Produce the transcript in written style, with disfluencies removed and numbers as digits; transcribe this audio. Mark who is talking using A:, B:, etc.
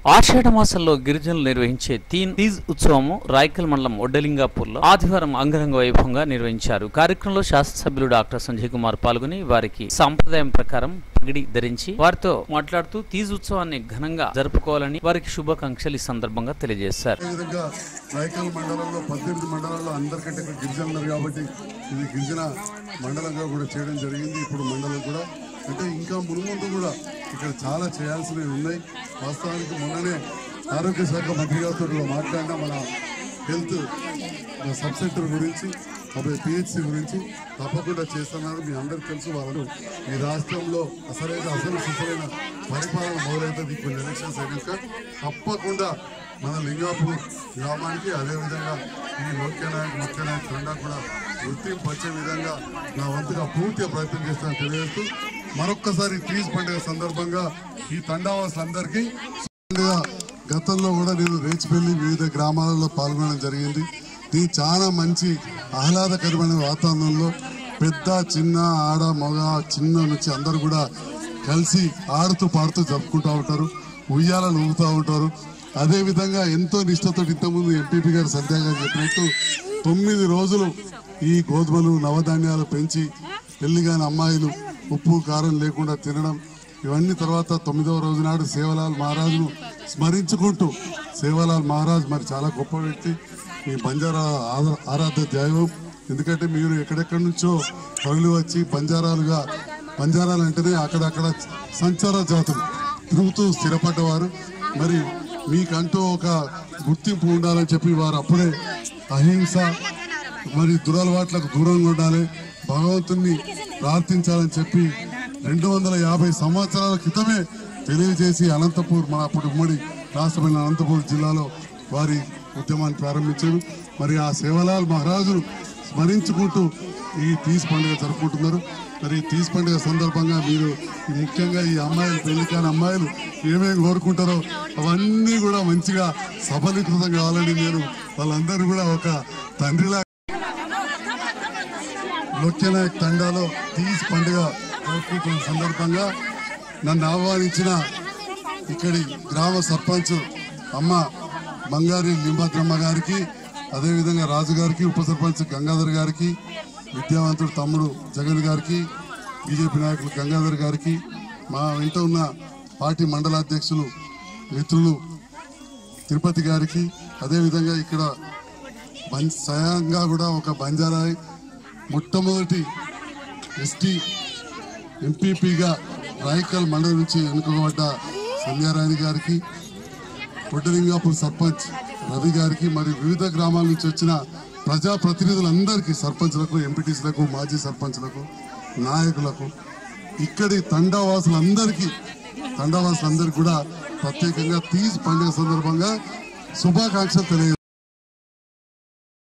A: ఆషాఢ మాసంలో గిరిజనులు నిర్వహించే తీజ్ ఉత్సవము రాయకల్ మండలం ఒడ్డలింగాపూర్లో ఆదివారం అంగరంగ వైభవంగా నిర్వహించారు. కార్యక్రమంలో శాసనసభ్యులు డాక్టర్ సంజయ్ కుమార్ పాల్గొని వారికి సంప్రదాయం ప్రకారం పగిడి ధరించి వారితో మాట్లాడుతూ తీజ్ ఉత్సవాన్ని ఘనంగా జరుపుకోవాలని వారికి శుభాకాంక్షలు ఈ సందర్భంగా తెలియజేశారు.
B: రాయకల్ మండలంలో 18 మండలాల్లో అందరికంటే గిరిజనులు కాబట్టి ఇది గిరిజన మండలంగా కూడా చేయడం జరిగింది. ఇప్పుడు మండలం కూడా అంటే ఇంకా మునుముందు కూడా ఇక్కడ చాలా చేయాల్సినవి ఉన్నాయి. వాస్తవానికి మొన్ననే ఆరోగ్య శాఖ మంత్రి గారితో కూడా మాట్లాడినా మన హెల్త్ సబ్ సెంటర్ గురించి పిహెచ్సి గురించి తప్పకుండా చేస్తున్నారు. మీ అందరికీ తెలుసు వాళ్ళు ఈ రాష్ట్రంలో అసలు సిసలైన పరిపాలన మొదలవుతుంది. కొన్ని ఎలక్షన్స్ అయినాక తప్పకుండా మన లింగాపూర్ గ్రామానికి అదేవిధంగా ఈ ముఖ్యనాయక్ తండా కూడా గుర్తింపు వచ్చే విధంగా నా వంతుగా పూర్తిగా ప్రయత్నం చేస్తానని తెలియజేస్తూ మరొక్కసారి తీజ్ పండుగ సందర్భంగా ఈ తండావాసులందరికీ గతంలో కూడా నేను రేచిపల్లి వివిధ గ్రామాలలో పాల్గొనడం జరిగింది. ఇది చాలా మంచి ఆహ్లాదకరమైన వాతావరణంలో పెద్ద చిన్న ఆడ మగ చిన్న నుంచి అందరూ కూడా కలిసి ఆడుతూ పాడుతూ జరుపుకుంటూ ఉంటారు. ఉయ్యాలను ఊగుతూ ఉంటారు. అదేవిధంగా ఎంతో నిష్ఠతో ఇంతకుముందు ఎంపీపీ గారు సంధ్యా గారు చెప్పినట్టు 9 రోజులు ఈ గోధుమలు నవధాన్యాలు పెంచి పెళ్లిగాని అమ్మాయిలు ఉప్పు కారం లేకుండా తినడం ఇవన్నీ తర్వాత 9వ రోజు నాడు సేవలాల్ మహారాజును స్మరించుకుంటూ సేవలాల్ మహారాజ్ మరి చాలా గొప్ప వ్యక్తి. ఈ బంజారా ఆరాధ్య దైవం. ఎందుకంటే మీరు ఎక్కడెక్కడి నుంచో పగులు వచ్చి బంజారాలు అంటేనే అక్కడక్కడ సంచార జాతులు తిరుగుతూ స్థిరపడ్డవారు. మరి మీకంటూ ఒక గుర్తింపు ఉండాలని చెప్పి వారు అప్పుడే అహింస మరి దురలవాట్లకు దూరంగా ఉండాలి, భగవంతుణ్ణి ప్రార్థించాలని చెప్పి 250 సంవత్సరాల క్రితమే తెలియజేసి అనంతపూర్ మన అప్పుడు ఉమ్మడి రాష్ట్రమైన అనంతపూర్ జిల్లాలో వారి ఉద్యమాన్ని ప్రారంభించారు. మరి ఆ సేవలాల్ మహారాజును స్మరించుకుంటూ ఈ తీజ్ పండుగ జరుపుకుంటున్నారు. మరి తీజ్ పండుగ సందర్భంగా మీరు ముఖ్యంగా ఈ అమ్మాయిలు పెళ్లికాని అమ్మాయిలు ఏమేమి కోరుకుంటారో అవన్నీ కూడా మంచిగా సఫలీకృతం కావాలని నేను వాళ్ళందరూ కూడా ఒక తండ్రిలా ముఖ్యనాయక్ తండాలో తీజ్ పండుగ జరుపుకుంటున్న సందర్భంగా నన్ను ఆహ్వానించిన ఇక్కడి గ్రామ సర్పంచ్ అమ్మ బంగారి లింబాద్రమ్మ గారికి, అదేవిధంగా రాజు గారికి, ఉప సర్పంచ్ గంగాధర్ గారికి, విద్యావంతుడు తమ్ముడు జగన్ గారికి, బీజేపీ నాయకులు గంగాధర్ గారికి, మా వెంట ఉన్న పార్టీ మండలాధ్యక్షులు మిత్రులు తిరుపతి గారికి, అదేవిధంగా ఇక్కడ స్వయంగా కూడా ఒక బంజారాయి మొట్టమొదటి ఎస్టీ ఎంపీపీగా రాయకల్ మండలం నుంచి ఎన్నుకోబడ్డ సంధ్యారాణి గారికి, ఒడ్డలింగాపూర్ సర్పంచ్ రవి గారికి, మరియు వివిధ గ్రామాల నుంచి వచ్చిన ప్రజాప్రతినిధులందరికీ, సర్పంచ్లకు, ఎంపీటీసీలకు, మాజీ సర్పంచ్లకు, నాయకులకు, ఇక్కడి తండావాసులందరికీ కూడా ప్రత్యేకంగా తీజ్ పండుగ సందర్భంగా శుభాకాంక్షలు తెలియజేస్తారు.